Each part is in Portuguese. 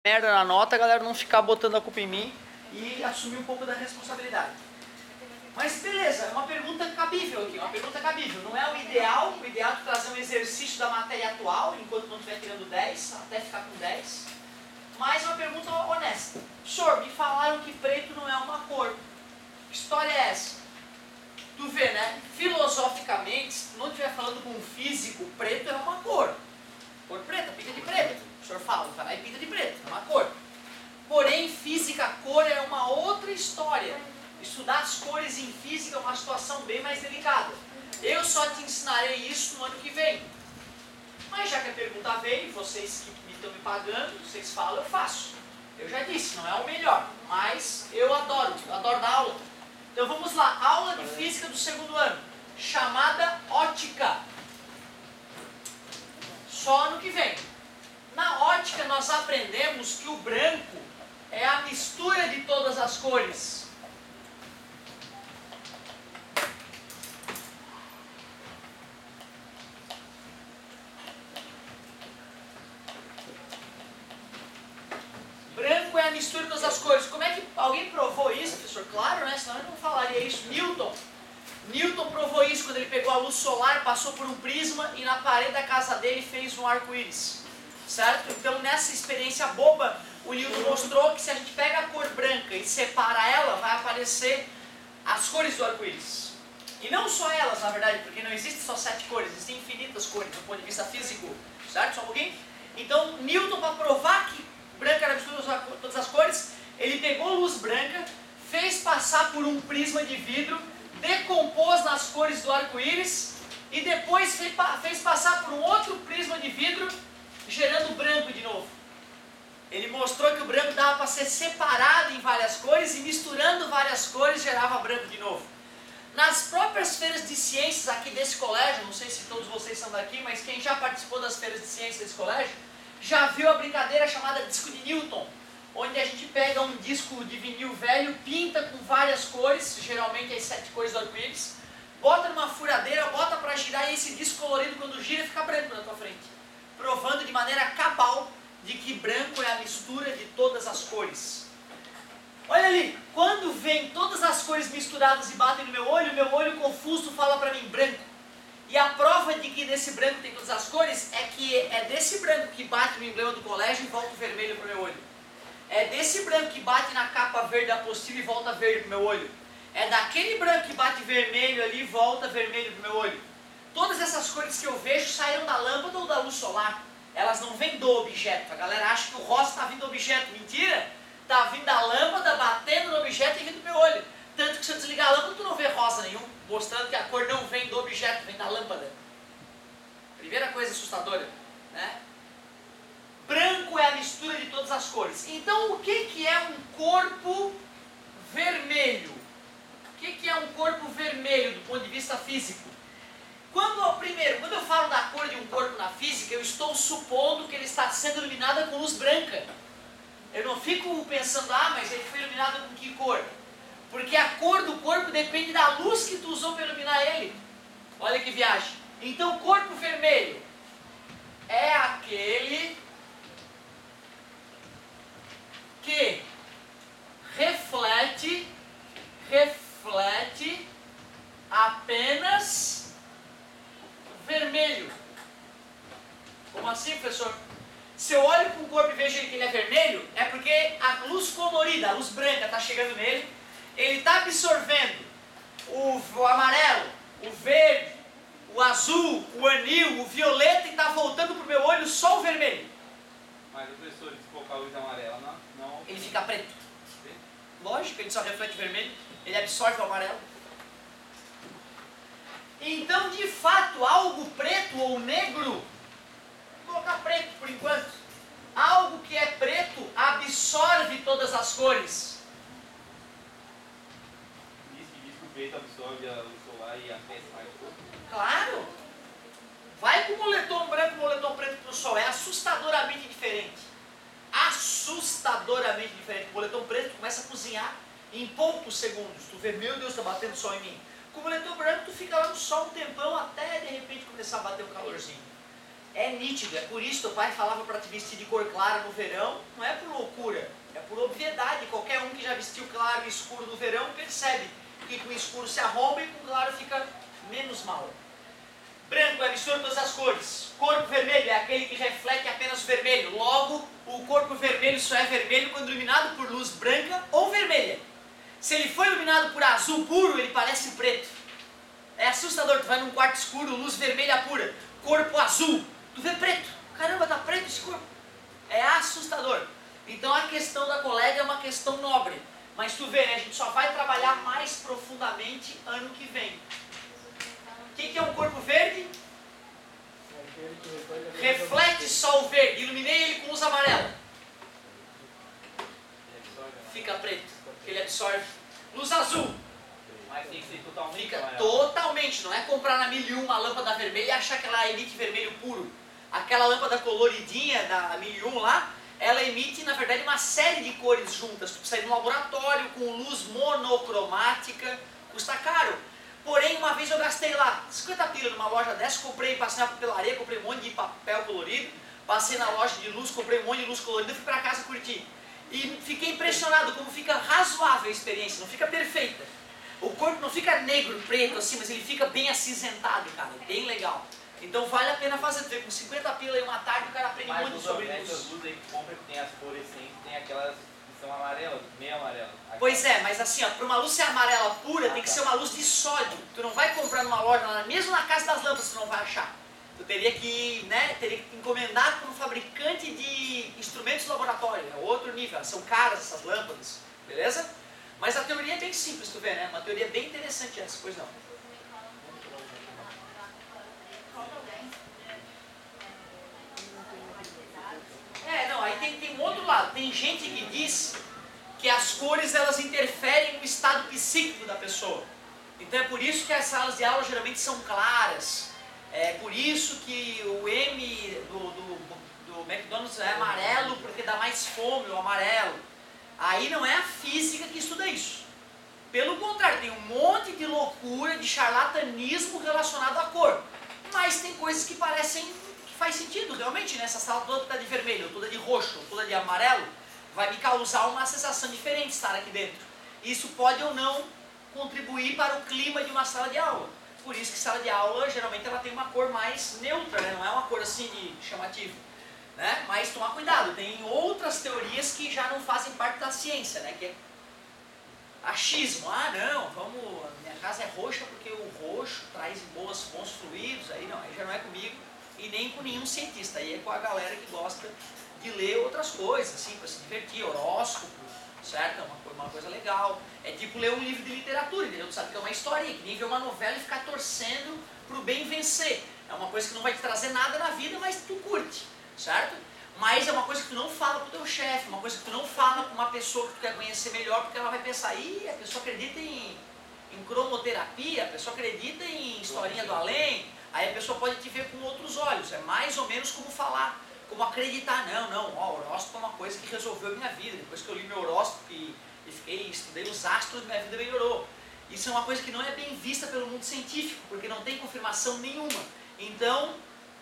merda na nota, a galera não ficar botando a culpa em mim e assumir um pouco da responsabilidade. Mas beleza, é uma pergunta cabível aqui, uma pergunta cabível. Não é o ideal é tu trazer um exercício da matéria atual, enquanto não estiver tirando 10, até ficar com 10. Mas uma pergunta honesta. Senhor, me falaram que preto não é uma cor. Que história é essa? Tu vê, né? Filosoficamente, se tu não estiver falando com um físico, preto é uma cor. Cor preta, pinta de preto. O senhor fala, vai lá e pinta de preto, é uma cor. Porém, física, cor é uma outra história. Estudar as cores em física é uma situação bem mais delicada. Eu só te ensinarei isso no ano que vem. Mas já que a pergunta veio, vocês que estão me pagando, vocês falam, eu faço. Eu já disse, não é o melhor, mas eu adoro dar aula. Então vamos lá, aula de física do segundo ano, chamada ótica. Só ano que vem. Na ótica nós aprendemos que o branco é a mistura de todas as cores. Branco é a mistura de todas as cores. Como é que alguém provou isso, professor? Claro, né? Senão eu não falaria isso. Newton provou isso quando ele pegou a luz solar, passou por um prisma e na parede da casa dele fez um arco-íris. Certo? Então nessa experiência boba, o Newton mostrou que se a gente pega a cor branca e separa ela, vai aparecer as cores do arco-íris. E não só elas, na verdade, porque não existem só 7 cores, existem infinitas cores do ponto de vista físico. Certo? Só um pouquinho? Então Newton, para provar que branca era a mistura de todas as cores, ele pegou luz branca, fez passar por um prisma de vidro, decompôs nas cores do arco-íris e depois fez passar por um outro prisma de vidro, gerando branco de novo. Ele mostrou que o branco dava para ser separado em várias cores e misturando várias cores gerava branco de novo. Nas próprias feiras de ciências aqui desse colégio, não sei se todos vocês são daqui, mas quem já participou das feiras de ciências desse colégio, já viu a brincadeira chamada disco de Newton, onde a gente pega um disco de vinil velho, pinta com várias cores, geralmente as 7 cores do arco-íris, bota numa furadeira, bota para girar e esse disco colorido quando gira fica branco na tua frente, provando de maneira cabal de que branco é a mistura de todas as cores. Olha ali, quando vem todas as cores misturadas e batem no meu olho confuso fala para mim branco. E a prova de que desse branco tem todas as cores é que é desse branco que bate no emblema do colégio e volta o vermelho para o meu olho. É desse branco que bate na capa verde da apostila e volta verde para o meu olho. É daquele branco que bate vermelho ali e volta vermelho para o meu olho. Todas essas cores que eu vejo saíram da lâmpada ou da luz solar. Elas não vêm do objeto. A galera acha que o rosa está vindo do objeto. Mentira! Está vindo da lâmpada, batendo no objeto e vindo do meu olho. Tanto que se eu desligar a lâmpada, tu não vê rosa nenhum, mostrando que a cor não vem do objeto, vem da lâmpada. Primeira coisa assustadora, né? Branco é a mistura de todas as cores. Então, o que é um corpo vermelho? O que é um corpo vermelho do ponto de vista físico? Quando eu falo da cor de um corpo na física, eu estou supondo que ele está sendo iluminado com luz branca. Eu não fico pensando, mas ele foi iluminado com que cor? Porque a cor do corpo depende da luz que tu usou para iluminar ele. Olha que viagem. Então, corpo vermelho é aquele que reflete apenas vermelho. Como assim, professor? Se eu olho para um corpo e vejo que ele é vermelho, é porque a luz colorida, a luz branca está chegando nele, ele está absorvendo o amarelo, o verde, o azul, o anil, o violeta e está voltando para o meu olho só o vermelho. Mas o professor, se colocar a luz amarela, não... Ele fica preto. Lógico, ele só reflete vermelho, ele absorve o amarelo. Então, de fato, algo preto ou negro, vou colocar preto por enquanto, algo que é preto absorve todas as cores. Diz que o preto absorve a luz solar e aquece mais o corpo. Claro! Vai com moletom branco e moletom preto para o sol, é assustadoramente diferente. Assustadoramente diferente. O moletom preto começa a cozinhar em poucos segundos. Tu vê, meu Deus, está batendo sol em mim. Com o moletom branco tu fica lá no sol um tempão até de repente começar a bater o calorzinho. É nítido, é por isso que o pai falava para te vestir de cor clara no verão, não é por loucura, é por obviedade. Qualquer um que já vestiu claro e escuro no verão percebe que com o escuro se arromba e com o claro fica menos mal. Branco é a mistura de todas as cores. Corpo vermelho é aquele que reflete apenas o vermelho. Logo, o corpo vermelho só é vermelho quando iluminado por luz branca ou vermelha. Se ele for iluminado por azul puro, ele parece preto. É assustador, tu vai num quarto escuro, luz vermelha pura, corpo azul, tu vê preto. Caramba, tá preto esse corpo. É assustador. Então a questão da colega é uma questão nobre. Mas tu vê, né, a gente só vai trabalhar mais profundamente ano que vem. O que é um corpo verde? Reflete só o verde. Iluminei ele com luz amarela. Fica preto. Ele absorve. Luz azul. Mas tem que ser totalmente. Fica totalmente. Não é comprar na 1001 uma lâmpada vermelha e achar que ela emite vermelho puro. Aquela lâmpada coloridinha da 1001 lá, ela emite, na verdade, uma série de cores juntas. Tu precisa ir no laboratório com luz monocromática. Custa caro. Porém, uma vez eu gastei lá 50 pila numa loja dessa, passei na papelaria, comprei um monte de papel colorido, passei na loja de luz, comprei um monte de luz colorida e fui para casa curtir. E fiquei impressionado como fica razoável a experiência, não fica perfeita. O corpo não fica negro, preto assim, mas ele fica bem acinzentado, cara, bem legal. Então vale a pena fazer, com 50 pila em uma tarde o cara aprende um monte sobre luz. Mas essas luzes aí que compra que tem as fluorescentes, tem aquelas que são amarelas, meio amarelas. Pois é, mas assim, para uma luz ser amarela pura, tem que ser uma luz de sódio. Tu não vai comprar numa loja, mesmo na Casa das Lâmpadas tu não vai achar. Tu teria que, teria que encomendar para um fabricante de instrumentos de laboratório, é outro nível, são caras essas lâmpadas, beleza? Mas a teoria é bem simples, tu vê, né? Uma teoria bem interessante essa, pois não. Não, aí tem um outro lado, tem gente que diz que as cores elas interferem no estado psíquico da pessoa. Então é por isso que as salas de aula geralmente são claras. É por isso que o M do McDonald's é amarelo, porque dá mais fome o amarelo. Aí não é a física que estuda isso. Pelo contrário, tem um monte de loucura, de charlatanismo relacionado à cor. Mas tem coisas que parecem que faz sentido realmente, né? Essa sala toda está de vermelho, toda de roxo, toda de amarelo, vai me causar uma sensação diferente estar aqui dentro. Isso pode ou não contribuir para o clima de uma sala de aula. Por isso que sala de aula, geralmente, ela tem uma cor mais neutra, né? Não é uma cor assim de chamativo. Né? Mas tomar cuidado, tem outras teorias que já não fazem parte da ciência, né? Que é achismo. Ah, não, minha casa é roxa porque o roxo traz bons fluidos. Aí não, aí já não é comigo e nem com nenhum cientista. Aí é com a galera que gosta de ler outras coisas, assim, para se divertir, horóscopo, certo? É uma coisa legal. É tipo ler um livro de literatura, entendeu? Tu sabe que é uma historinha, que nem ver uma novela e ficar torcendo pro bem vencer. É uma coisa que não vai te trazer nada na vida, mas tu curte, certo? Mas é uma coisa que tu não fala pro teu chefe, uma coisa que tu não fala com uma pessoa que tu quer conhecer melhor, porque ela vai pensar, ih, a pessoa acredita em cromoterapia, a pessoa acredita em historinha do além, aí a pessoa pode te ver com outros olhos. É mais ou menos como falar, como acreditar, ó, horóscopo é uma coisa que resolveu a minha vida. Depois que eu li meu horóscopo e estudei os astros, minha vida melhorou. Isso é uma coisa que não é bem vista pelo mundo científico, porque não tem confirmação nenhuma. Então,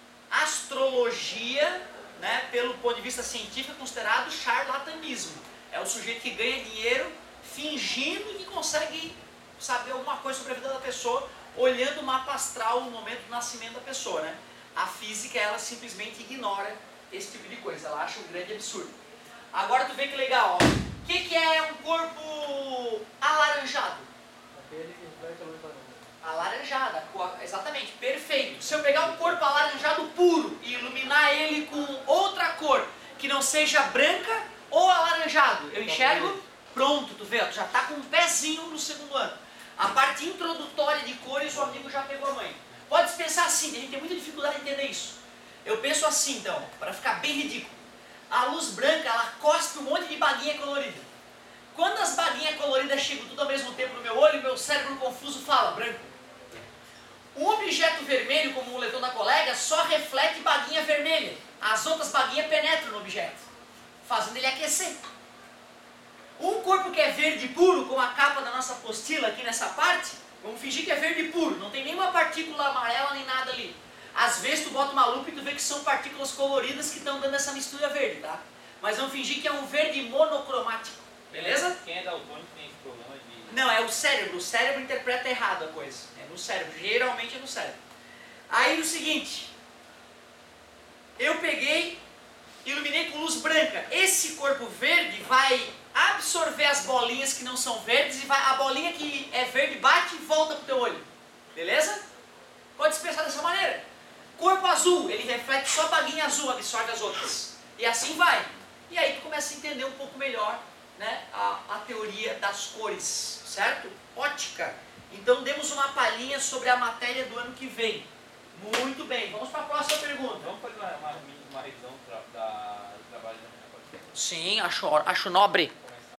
astrologia, né, pelo ponto de vista científico, é considerado charlatanismo. É o sujeito que ganha dinheiro fingindo que consegue saber alguma coisa sobre a vida da pessoa, olhando o mapa astral no momento do nascimento da pessoa, né? A física, ela simplesmente ignora esse tipo de coisa, ela acha um grande absurdo. Agora tu vê que legal, ó. O que é um corpo alaranjado? Aquele que reflete a luz da luz. Alaranjada, exatamente, perfeito. Se eu pegar um corpo alaranjado puro e iluminar ele com outra cor, que não seja branca ou alaranjado, eu enxergo? Pronto, tu vê, tu já está com um pezinho no segundo ano. A parte introdutória de cores o amigo já pegou a mãe. Pode pensar assim, a gente tem muita dificuldade em entender isso. Eu penso assim então, para ficar bem ridículo. A luz branca, ela cospe um monte de baguinha colorida. Quando as baguinhas coloridas chegam tudo ao mesmo tempo no meu olho, meu cérebro confuso fala, branco. Um objeto vermelho, como o moletom da colega, só reflete baguinha vermelha. As outras baguinhas penetram no objeto, fazendo ele aquecer. Um corpo que é verde puro, como a capa da nossa apostila aqui nessa parte, vamos fingir que é verde puro, não tem nenhuma partícula amarela nem nada ali. Às vezes tu bota uma lupa e tu vê que são partículas coloridas que estão dando essa mistura verde, tá? Mas vamos fingir que é um verde monocromático, beleza? Quem é daltônico tem esse problema de... Não, é o cérebro interpreta errado a coisa. É no cérebro, geralmente é no cérebro. Aí o seguinte, eu peguei, iluminei com luz branca. Esse corpo verde vai absorver as bolinhas que não são verdes e a bolinha que é verde bate e volta pro teu olho. Beleza? Pode se pensar dessa maneira. Corpo azul, ele reflete só a baguinha azul, absorve as outras. E assim vai. E aí tu começa a entender um pouco melhor, né, a teoria das cores, certo? Ótica. Então demos uma palhinha sobre a matéria do ano que vem. Muito bem, vamos para a próxima pergunta. Vamos fazer uma revisão do trabalho da menina, pode ser? Sim, acho nobre.